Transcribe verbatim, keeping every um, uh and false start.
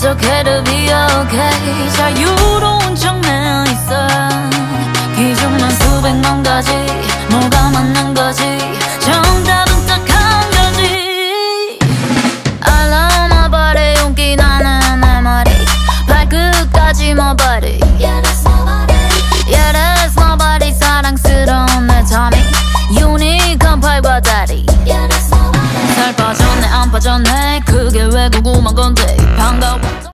okay to be okay. 자유로운 척만 있어. 기준만 수백만 가지. 뭐가 맞는 거지? 정답은 딱 한 가지. I love my body. 용기 나는 내 머리 발끝까지 my body. Yeah that's my body. Yeah that's my body. 사랑스러운 내 tummy. 유니크한 팔과 다리. Yeah that's my body. 살 빠졌네 안 빠졌네 그게 왜 궁금한 건데 반가워.